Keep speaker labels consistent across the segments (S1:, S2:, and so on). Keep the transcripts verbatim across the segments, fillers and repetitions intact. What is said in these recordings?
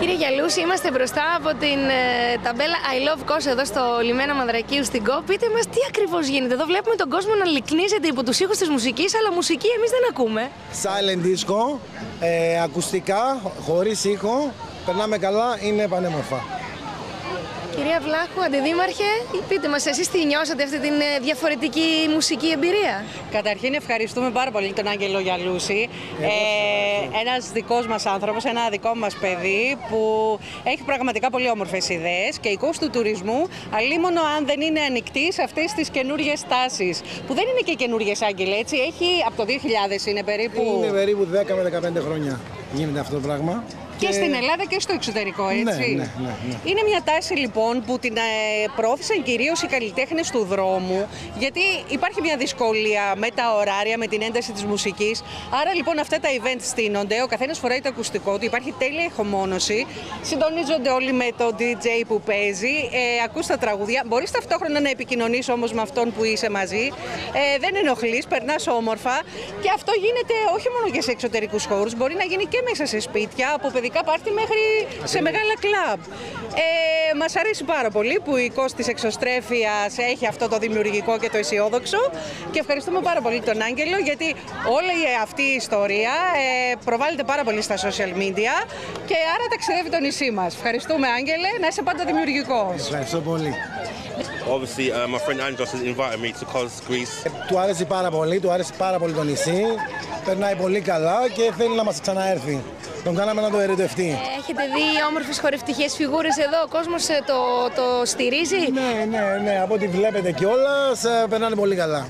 S1: Κύριε Γιαλούση, είμαστε μπροστά από την ε, ταμπέλα I Love Kos εδώ στο λιμένα Μανδρακίου στην Κο. Πείτε μας τι ακριβώς γίνεται. Εδώ βλέπουμε τον κόσμο να λυκνίζεται υπό τους ήχους της μουσικής, αλλά μουσική εμείς δεν ακούμε.
S2: Silent disco, ε, ακουστικά, χωρίς ήχο, περνάμε καλά, είναι πανέμορφα.
S1: Κυρία Βλάχου, Αντιδήμαρχε, πείτε μας εσείς τι νιώσατε αυτή την διαφορετική μουσική εμπειρία.
S3: Καταρχήν ευχαριστούμε πάρα πολύ τον Άγγελο Γιαλούση, ε, ένας δικός μας άνθρωπος, ένα δικό μας παιδί που έχει πραγματικά πολύ όμορφες ιδέες και οικός του τουρισμού, αλίμονο αν δεν είναι ανοιχτή σε αυτές τις καινούργιες τάσεις, που δεν είναι και καινούργιες, Άγγελε, έτσι, έχει από το δύο χιλιάδες είναι περίπου.
S2: Είναι περίπου δέκα με δεκαπέντε χρόνια γίνεται αυτό το πράγμα.
S3: Και, και στην Ελλάδα και στο εξωτερικό, έτσι.
S2: Ναι, ναι, ναι, ναι.
S3: Είναι μια τάση λοιπόν που την ε, προώθησαν κυρίως οι καλλιτέχνες του δρόμου, γιατί υπάρχει μια δυσκολία με τα ωράρια, με την ένταση της μουσικής. Άρα λοιπόν αυτά τα event στείνονται, ο καθένας φοράει το ακουστικό του, υπάρχει τέλεια ηχομόνωση, συντονίζονται όλοι με το ντι τζέι που παίζει, ε, ακούς τα τραγούδια. Μπορείς ταυτόχρονα να επικοινωνείς όμως με αυτόν που είσαι μαζί, ε, δεν ενοχλείς, περνάς όμορφα και αυτό γίνεται όχι μόνο και σε εξωτερικούς χώρους, μπορεί να γίνει και μέσα σε σπίτια, από παιδικά πάρτι μέχρι σε μεγάλα κλαμπ. Ε, μας αρέσει πάρα πολύ που η Κος της εξωστρέφειας έχει αυτό το δημιουργικό και το αισιόδοξο και ευχαριστούμε πάρα πολύ τον Άγγελο, γιατί όλη αυτή η ιστορία ε, προβάλλεται πάρα πολύ στα social media και άρα ταξιδεύει το νησί μας. Ευχαριστούμε, Άγγελε, να είσαι πάντα δημιουργικός.
S2: Ευχαριστώ πολύ.
S4: Obviously, uh, my friend Andros has invited me to Kos, Greece.
S2: Του άρεσε πάρα πολύ, του άρεσε πάρα πολύ το νησί, περνάει πολύ καλά και θέλει να μας ξαναέρθει. Τον κάναμε να το ερωτευτεί.
S1: Έχετε δει όμορφες χορευτικές φιγούρες εδώ, ο κόσμος το, το στηρίζει.
S2: Ναι, ναι, ναι, από ό,τι βλέπετε κιόλας, περνάνε πολύ καλά.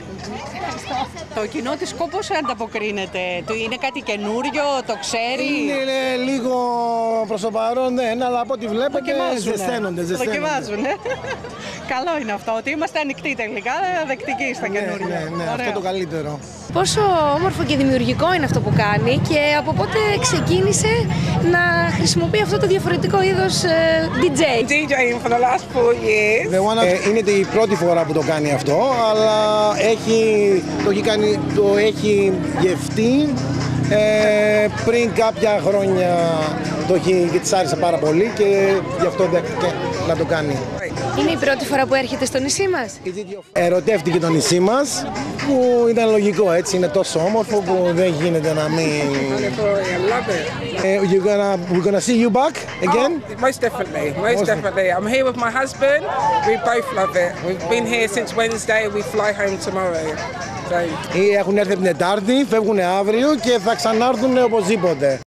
S3: Το κοινό της Κο πώς ανταποκρίνεται, είναι κάτι καινούριο, το ξέρει.
S2: Είναι λίγο προς το παρόν, ναι, αλλά από ό,τι βλέπετε ζεσταίνονται.
S3: Δοκιμάζουνε. Καλό είναι αυτό, ότι είμαστε ανοιχτοί τελικά, δεκτικοί στα καινούργια.
S2: Ναι, ναι, ναι, αυτό το καλύτερο.
S1: Πόσο όμορφο και δημιουργικό είναι αυτό που κάνει και από πότε ξεκίνησε να χρησιμοποιεί αυτό το διαφορετικό είδος ντι τζέι.
S5: ντι τζέι for the last four years.
S2: Ε, είναι η πρώτη φορά που το κάνει αυτό, αλλά έχει, το, έχει κάνει, το έχει γευτεί ε, πριν κάποια χρόνια, το έχει, και της άρεσε πάρα πολύ και γι' αυτό δέχτηκε να το κάνει.
S1: Είναι η πρώτη φορά που έρχεται στο νησί μας.
S2: Ερωτεύτηκε το νησί μας, που ήταν λογικό, έτσι, είναι τόσο όμορφο που δεν γίνεται να μην... Uh, you're gonna, we're gonna see you back again?
S5: Oh, most definitely, most definitely. I'm here with my husband, we both love it. We've been here since Wednesday, we fly home tomorrow. So...
S2: Έχουν έρθει την Τετάρτη, φεύγουν αύριο και θα ξανάρθουν οπωσδήποτε.